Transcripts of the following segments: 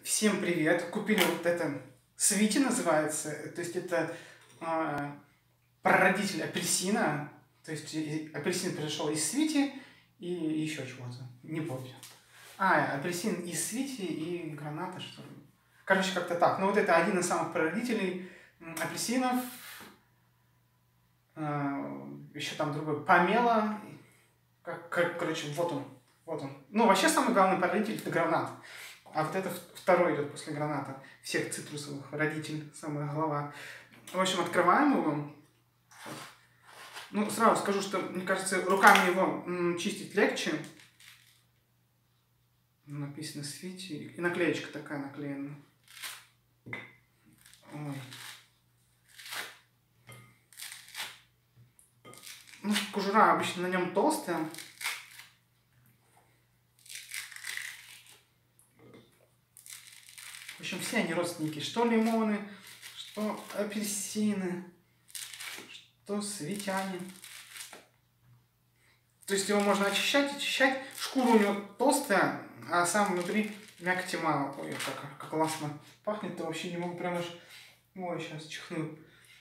Всем привет! Купили вот это свити называется, то есть это прародитель апельсина, то есть апельсин пришел из свити и еще чего-то, не помню. Апельсин из свити и граната, что ли. Короче, как-то так. Но вот это один из самых прародителей апельсинов. Еще там другой помело. Короче, вот он. Ну, вообще самый главный прародитель это гранат. А вот это второй идет после граната. Всех цитрусовых. Родитель, самая глава. В общем, открываем его. Ну, сразу скажу, что, мне кажется, руками его чистить легче. Написано свити. И наклеечка такая наклеена. Ой. Ну, кожура обычно на нем толстая. В общем, все они родственники. Что лимоны, что апельсины, что свитяне. То есть его можно очищать. Шкура у него толстая, а сам внутри мякоти мало. Ой, как классно пахнет-то, вообще не могу прям аж... Ой, сейчас чихну.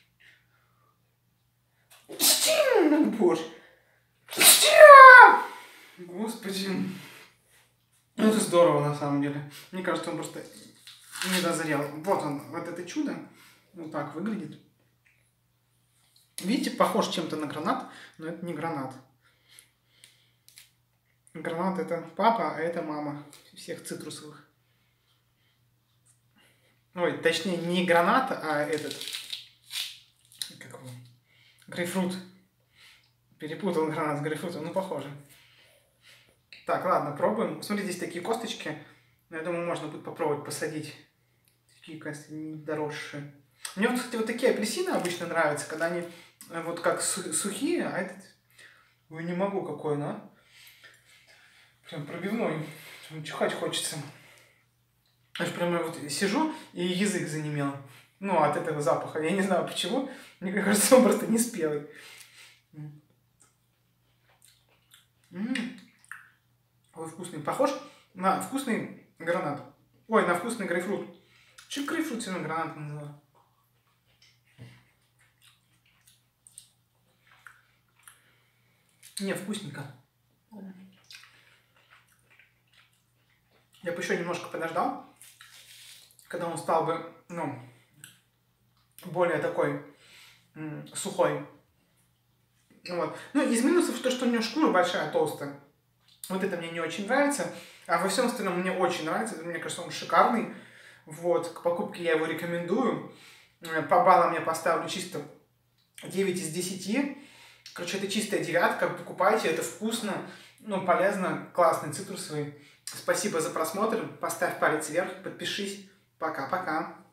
Боже. Господи. Ну это здорово на самом деле. Мне кажется, он просто не дозрел. Вот он, вот это чудо. Вот так выглядит. Видите, похож чем-то на гранат, но это не гранат. Гранат это папа, а это мама всех цитрусовых. Ой, точнее не гранат, а этот... Как его? Грейпфрут. Перепутал гранат с грейпфрутом, ну похоже. Так, ладно, пробуем. Смотрите, здесь такие косточки. Я думаю, можно будет попробовать посадить. Такие, кажется, недоросшие. Мне вот, кстати, вот такие апельсины обычно нравятся, когда они вот как сухие, а этот... Ой, не могу, какой он, а? Прям пробивной. Чихать хочется. Аж прямо вот сижу, и язык занемел. Ну, от этого запаха. Я не знаю почему. Мне кажется, он просто не спелый. Ой, вкусный. Похож на вкусный гранат. Ой, на вкусный грейпфрут. Че грейпфрут все равно гранат называю? Не, вкусненько. Я бы еще немножко подождал, когда он стал бы, ну, более такой сухой. Вот. Ну, из минусов то, что у него шкура большая, толстая. Вот это мне не очень нравится. А во всем остальном мне очень нравится. Мне кажется, он шикарный. Вот. К покупке я его рекомендую. По баллам я поставлю чисто 9 из 10. Короче, это чистая девятка. Покупайте, это вкусно, ну, полезно, классный, цитрусовый. Спасибо за просмотр. Поставь палец вверх, подпишись. Пока-пока.